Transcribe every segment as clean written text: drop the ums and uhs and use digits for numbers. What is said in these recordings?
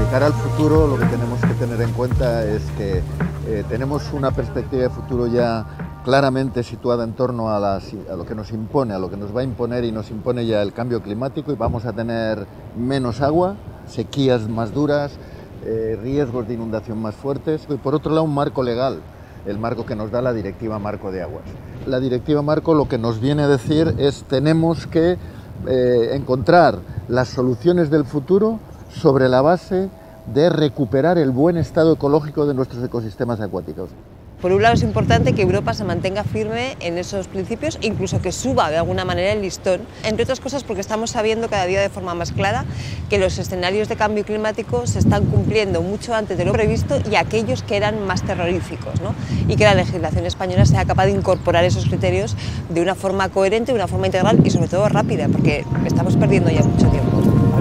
cara al futuro, lo que tenemos que tener en cuenta es que tenemos una perspectiva de futuro ya claramente situada en torno a lo que nos impone, a lo que nos va a imponer y nos impone ya el cambio climático, y vamos a tener menos agua, sequías más duras, riesgos de inundación más fuertes, y por otro lado un marco legal, el marco que nos da la Directiva Marco de Aguas. La Directiva Marco lo que nos viene a decir es tenemos que encontrar las soluciones del futuro sobre la base de recuperar el buen estado ecológico de nuestros ecosistemas acuáticos. Por un lado es importante que Europa se mantenga firme en esos principios, incluso que suba de alguna manera el listón, entre otras cosas porque estamos sabiendo cada día de forma más clara que los escenarios de cambio climático se están cumpliendo mucho antes de lo previsto y aquellos que eran más terroríficos, ¿no? Y que la legislación española sea capaz de incorporar esos criterios de una forma coherente, de una forma integral y sobre todo rápida, porque estamos perdiendo ya mucho tiempo.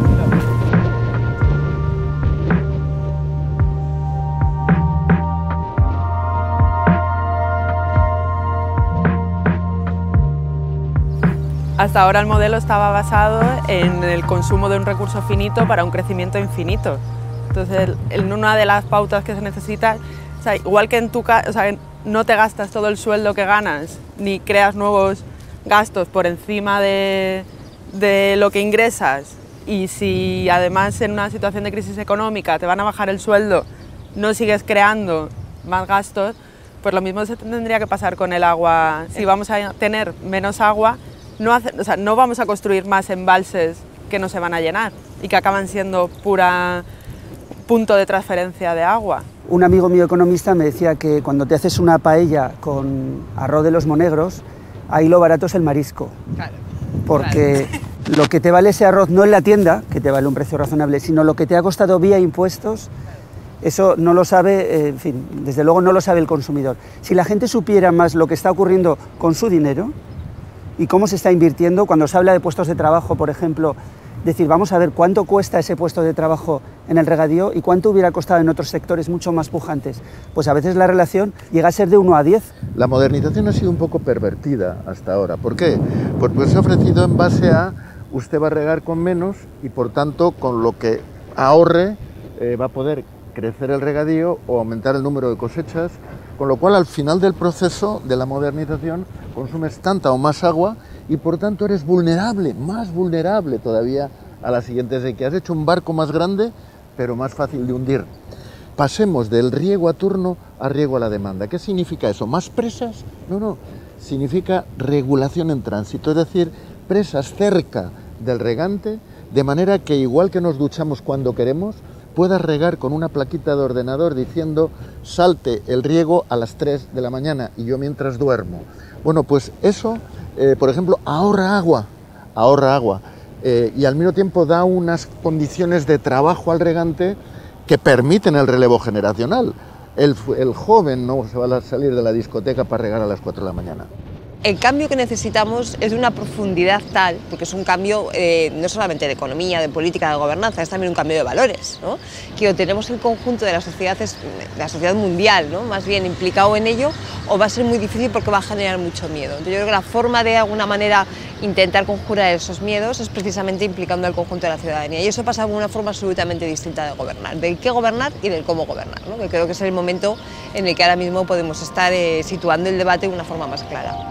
Hasta ahora el modelo estaba basado en el consumo de un recurso finito para un crecimiento infinito. Entonces, en una de las pautas que se necesita, o sea, igual que en tu casa, o sea, no te gastas todo el sueldo que ganas, ni creas nuevos gastos por encima de lo que ingresas, y si además en una situación de crisis económica te van a bajar el sueldo, no sigues creando más gastos, pues lo mismo se tendría que pasar con el agua. Si vamos a tener menos agua, no vamos a construir más embalses que no se van a llenar y que acaban siendo pura punto de transferencia de agua. Un amigo mío economista me decía que cuando te haces una paella con arroz de los monegros, ahí lo barato es el marisco. Claro. Porque claro, lo que te vale ese arroz no en la tienda, que te vale un precio razonable, sino lo que te ha costado vía impuestos, eso no lo sabe, en fin, desde luego no lo sabe el consumidor. Si la gente supiera más lo que está ocurriendo con su dinero, y cómo se está invirtiendo, cuando se habla de puestos de trabajo, por ejemplo, decir, vamos a ver cuánto cuesta ese puesto de trabajo en el regadío y cuánto hubiera costado en otros sectores mucho más pujantes. Pues a veces la relación llega a ser de 1 a 10. La modernización ha sido un poco pervertida hasta ahora. ¿Por qué? Porque se ha ofrecido en base a usted va a regar con menos y por tanto con lo que ahorre va a poder crecer el regadío o aumentar el número de cosechas, con lo cual al final del proceso de la modernización consumes tanta o más agua y por tanto eres vulnerable, más vulnerable todavía a la siguiente sequía. Has hecho un barco más grande pero más fácil de hundir. Pasemos del riego a turno a riego a la demanda. ¿Qué significa eso? ¿Más presas? No, significa regulación en tránsito, es decir, presas cerca del regante, de manera que igual que nos duchamos cuando queremos, puedas regar con una plaquita de ordenador diciendo salte el riego a las 3 de la mañana y yo mientras duermo. Bueno, pues eso, por ejemplo, ahorra agua y al mismo tiempo da unas condiciones de trabajo al regante que permiten el relevo generacional. El joven no se va a salir de la discoteca para regar a las 4 de la mañana. El cambio que necesitamos es de una profundidad tal, porque es un cambio no solamente de economía, de política, de gobernanza, es también un cambio de valores, ¿no? Que o tenemos el conjunto de la sociedad mundial, ¿no? Más bien implicado en ello, o va a ser muy difícil porque va a generar mucho miedo. Entonces yo creo que la forma de alguna manera intentar conjurar esos miedos es precisamente implicando al conjunto de la ciudadanía, y eso pasa de una forma absolutamente distinta de gobernar, del qué gobernar y del cómo gobernar, ¿no? Que creo que es el momento en el que ahora mismo podemos estar situando el debate de una forma más clara.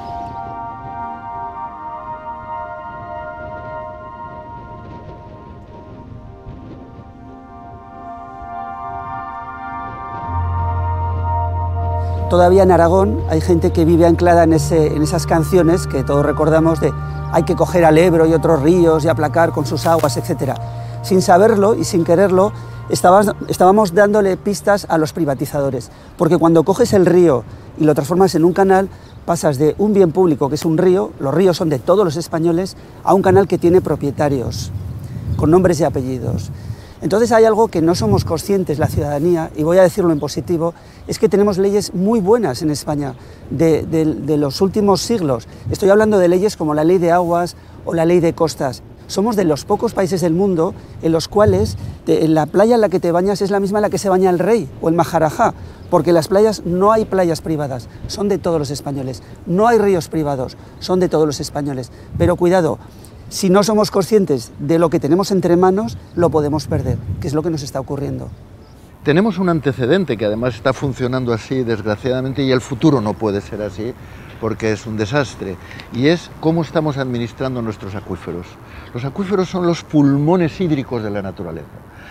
Todavía en Aragón hay gente que vive anclada en esas canciones que todos recordamos de hay que coger al Ebro y otros ríos y aplacar con sus aguas, etc. Sin saberlo y sin quererlo, estábamos dándole pistas a los privatizadores, porque cuando coges el río y lo transformas en un canal, pasas de un bien público, que es un río, los ríos son de todos los españoles, a un canal que tiene propietarios, con nombres y apellidos. Entonces hay algo que no somos conscientes la ciudadanía, y voy a decirlo en positivo, es que tenemos leyes muy buenas en España de los últimos siglos. Estoy hablando de leyes como la Ley de Aguas o la Ley de Costas. Somos de los pocos países del mundo en los cuales la playa en la que te bañas es la misma en la que se baña el rey o el Maharajá, porque las playas, no hay playas privadas, son de todos los españoles. No hay ríos privados, son de todos los españoles. Pero cuidado, si no somos conscientes de lo que tenemos entre manos, lo podemos perder, que es lo que nos está ocurriendo. Tenemos un antecedente que además está funcionando así, desgraciadamente, y el futuro no puede ser así, porque es un desastre, y es cómo estamos administrando nuestros acuíferos. Los acuíferos son los pulmones hídricos de la naturaleza.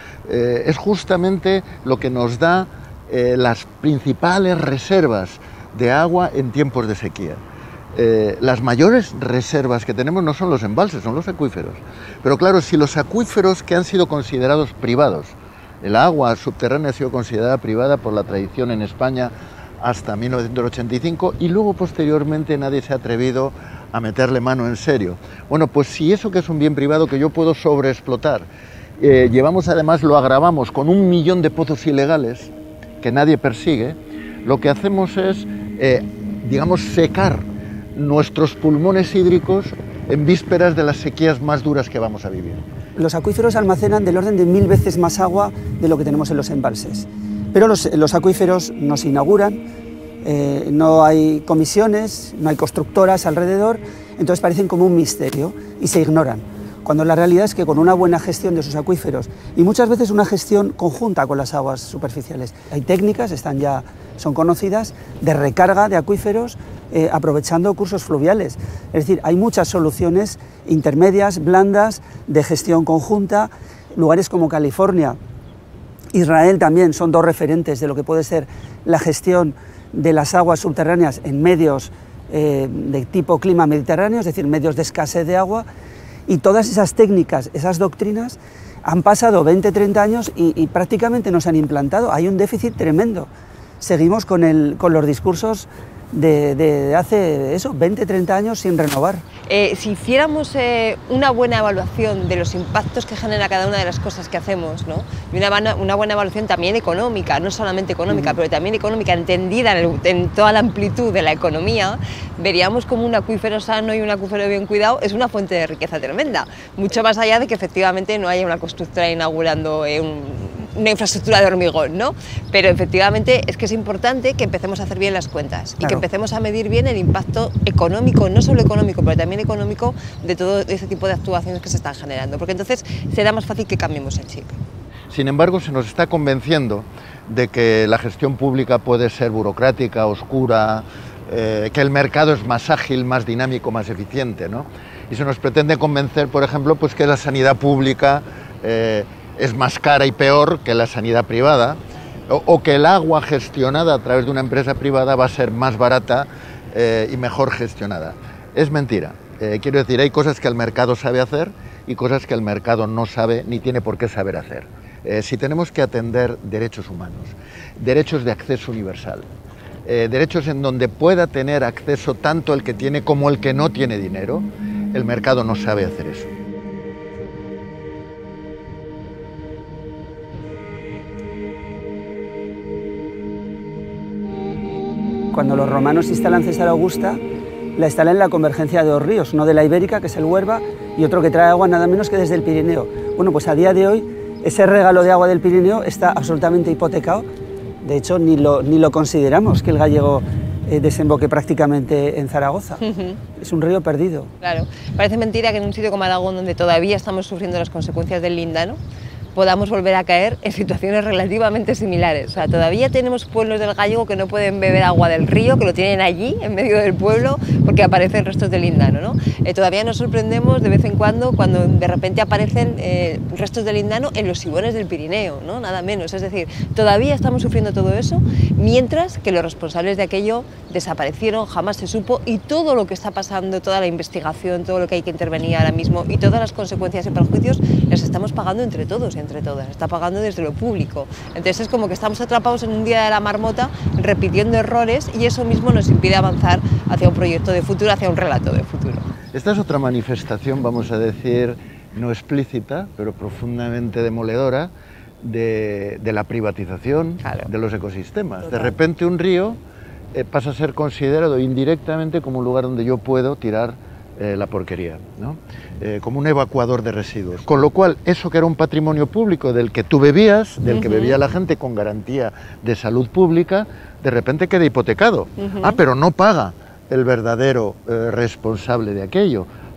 Es justamente lo que nos da las principales reservas de agua en tiempos de sequía. Las mayores reservas que tenemos no son los embalses, son los acuíferos. Pero claro, si los acuíferos que han sido considerados privados, el agua subterránea ha sido considerada privada por la tradición en España hasta 1985 y luego posteriormente nadie se ha atrevido a meterle mano en serio. Bueno, pues si eso que es un bien privado que yo puedo sobreexplotar, llevamos además, lo agravamos con 1 millón de pozos ilegales que nadie persigue, lo que hacemos es, digamos, secar nuestros pulmones hídricos en vísperas de las sequías más duras que vamos a vivir. Los acuíferos almacenan del orden de 1000 veces más agua de lo que tenemos en los embalses. Pero los acuíferos no se inauguran, no hay comisiones, no hay constructoras alrededor, entonces parecen como un misterio y se ignoran. Cuando la realidad es que con una buena gestión de sus acuíferos y muchas veces una gestión conjunta con las aguas superficiales, hay técnicas, son conocidas, de recarga de acuíferos aprovechando cursos fluviales. Es decir, hay muchas soluciones intermedias, blandas, de gestión conjunta. Lugares como California, Israel también son 2 referentes de lo que puede ser la gestión de las aguas subterráneas en medios de tipo clima mediterráneo, es decir, medios de escasez de agua, y todas esas técnicas, esas doctrinas, han pasado 20, 30 años y prácticamente no se han implantado. Hay un déficit tremendo. Seguimos con los discursos de hace 20, 30 años sin renovar. Si hiciéramos una buena evaluación de los impactos que genera cada una de las cosas que hacemos, ¿no? Y una buena evaluación también económica, no solamente económica, pero también económica entendida en toda la amplitud de la economía, veríamos como un acuífero sano y un acuífero bien cuidado es una fuente de riqueza tremenda, mucho más allá de que efectivamente no haya una constructora inaugurando una infraestructura de hormigón, ¿no? Pero efectivamente es que es importante que empecemos a hacer bien las cuentas y que empecemos a medir bien el impacto económico, no solo económico, pero también económico de todo ese tipo de actuaciones que se están generando, porque entonces será más fácil que cambiemos el chip. Sin embargo, se nos está convenciendo de que la gestión pública puede ser burocrática, oscura, que el mercado es más ágil, más dinámico, más eficiente, ¿no? Y se nos pretende convencer, por ejemplo, pues que la sanidad pública es más cara y peor que la sanidad privada, o que el agua gestionada a través de una empresa privada va a ser más barata y mejor gestionada. Es mentira. Quiero decir, hay cosas que el mercado sabe hacer y cosas que el mercado no sabe ni tiene por qué saber hacer. Si tenemos que atender derechos humanos, derechos de acceso universal, derechos en donde pueda tener acceso tanto el que tiene como el que no tiene dinero, el mercado no sabe hacer eso. Cuando los romanos instalan César Augusta, la instalan en la convergencia de 2 ríos, uno de la Ibérica, que es el Huerva, y otro que trae agua nada menos que desde el Pirineo. Bueno, pues a día de hoy, ese regalo de agua del Pirineo está absolutamente hipotecado. De hecho, ni lo consideramos que el Gallego desemboque prácticamente en Zaragoza. Es un río perdido. Claro, parece mentira que en un sitio como Aragón, donde todavía estamos sufriendo las consecuencias del lindano, podamos volver a caer en situaciones relativamente similares. O sea, todavía tenemos pueblos del Gallego que no pueden beber agua del río, que lo tienen allí, en medio del pueblo, porque aparecen restos de lindano, ¿no? Todavía nos sorprendemos de vez en cuando de repente aparecen restos de lindano en los sibones del Pirineo, ¿no? Nada menos. Es decir, todavía estamos sufriendo todo eso, mientras que los responsables de aquello desaparecieron, jamás se supo, y todo lo que está pasando, toda la investigación, todo lo que hay que intervenir ahora mismo y todas las consecuencias y perjuicios, las estamos pagando entre todos y entre todas, está pagando desde lo público. Entonces es como que estamos atrapados en un día de la marmota, repitiendo errores, y eso mismo nos impide avanzar hacia un proyecto de futuro, hacia un relato de futuro. Esta es otra manifestación, vamos a decir, no explícita, pero profundamente demoledora, de la privatización, claro, de los ecosistemas. Total. De repente un río pasa a ser considerado indirectamente como un lugar donde yo puedo tirar la porquería, ¿no? Como un evacuador de residuos. Con lo cual, eso que era un patrimonio público del que tú bebías, del que bebía la gente con garantía de salud pública, de repente queda hipotecado. Pero no paga el verdadero responsable de aquello.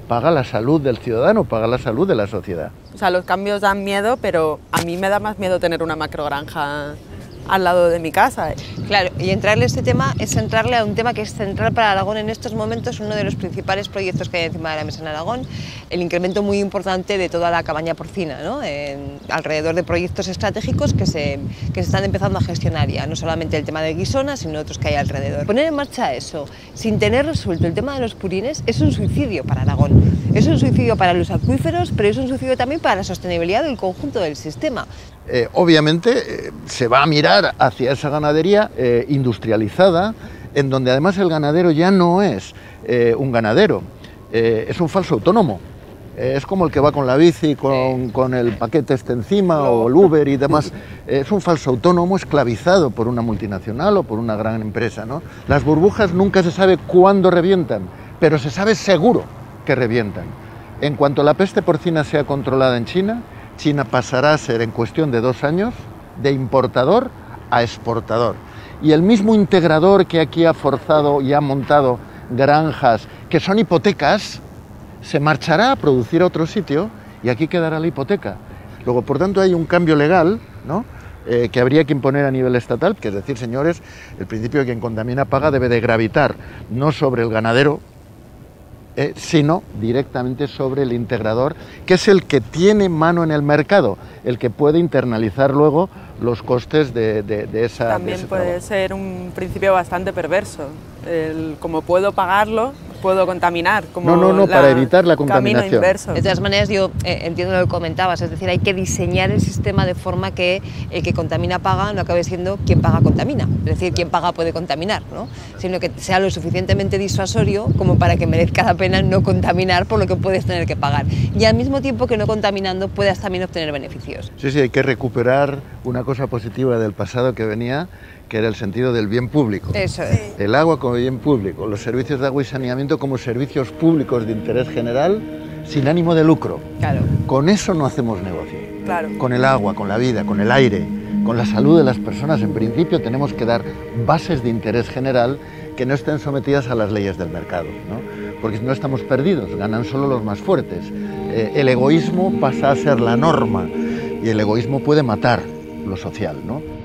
paga la salud del ciudadano, paga la salud de la sociedad. O sea, los cambios dan miedo, pero a mí me da más miedo tener una macrogranja al lado de mi casa. Claro, y entrarle a este tema es entrarle a un tema que es central para Aragón en estos momentos, uno de los principales proyectos que hay encima de la mesa en Aragón, el incremento muy importante de toda la cabaña porcina, ¿no? Alrededor de proyectos estratégicos que se están empezando a gestionar ya, no solamente el tema de Guisona, sino otros que hay alrededor. Poner en marcha eso, sin tener resuelto el tema de los purines, es un suicidio para Aragón, es un suicidio para los acuíferos, pero es un suicidio también para la sostenibilidad del conjunto del sistema. Obviamente se va a mirar hacia esa ganadería industrializada, en donde además el ganadero ya no es un ganadero, es un falso autónomo. Es como el que va con la bici, con el paquete este encima, o el Uber y demás. Es un falso autónomo esclavizado por una multinacional o por una gran empresa, ¿no? Las burbujas nunca se sabe cuándo revientan, pero se sabe seguro que revientan. En cuanto la peste porcina sea controlada en China, China pasará a ser, en cuestión de 2 años, de importador a exportador. Y el mismo integrador que aquí ha forzado y ha montado granjas que son hipotecas, se marchará a producir a otro sitio y aquí quedará la hipoteca. Luego, por tanto, hay un cambio legal, ¿no?, que habría que imponer a nivel estatal, que es decir, señores, el principio de quien contamina paga debe de gravitar no sobre el ganadero, sino directamente sobre el integrador, que es el que tiene mano en el mercado, el que puede internalizar luego los costes de esa... También puede ser un principio bastante perverso. Como puedo pagarlo, puedo contaminar. Como no, para evitar la contaminación. Camino inverso. De todas maneras, yo entiendo lo que comentabas, es decir, hay que diseñar el sistema de forma que el que contamina paga no acabe siendo quien paga contamina, es decir, quien paga puede contaminar, ¿no?, sino que sea lo suficientemente disuasorio como para que merezca la pena no contaminar por lo que puedes tener que pagar, y al mismo tiempo que no contaminando puedas también obtener beneficios. Sí, hay que recuperar una cosa positiva del pasado que venía, que era el sentido del bien público. Eso es. El agua como bien público, los servicios de agua y saneamiento como servicios públicos de interés general, sin ánimo de lucro. Claro. Con eso no hacemos negocio. Claro. Con el agua, con la vida, con el aire, con la salud de las personas, en principio tenemos que dar bases de interés general que no estén sometidas a las leyes del mercado, ¿no? Porque si no estamos perdidos, ganan solo los más fuertes. El egoísmo pasa a ser la norma y el egoísmo puede matar lo social, ¿no?